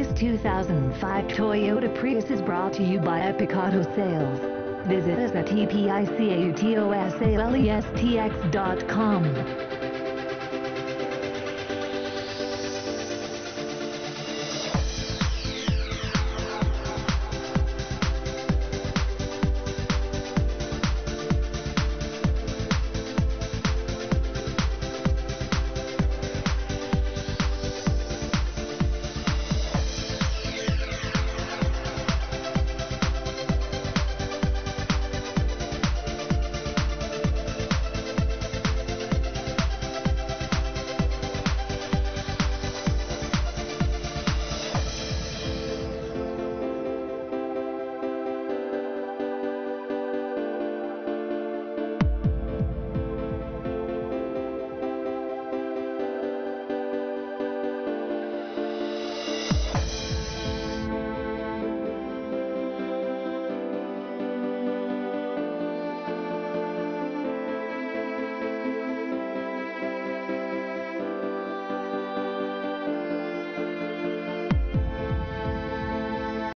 This 2005 Toyota Prius is brought to you by Epic Auto Sales. Visit us at epicautosalestx.com.